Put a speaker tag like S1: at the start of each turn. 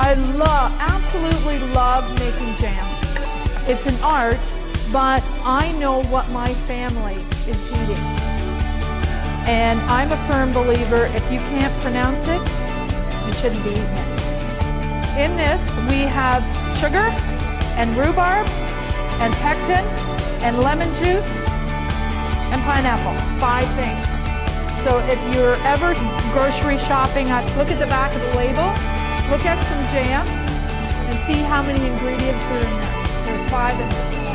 S1: I absolutely love making jam. It's an art, but I know what my family is eating. And I'm a firm believer, if you can't pronounce it, you shouldn't be eating it. In this, we have sugar and rhubarb and pectin and lemon juice and pineapple, 5 things. So if you're ever grocery shopping, look at the back of the label, look at some jam, and see how many ingredients are in there. There's 5 in there.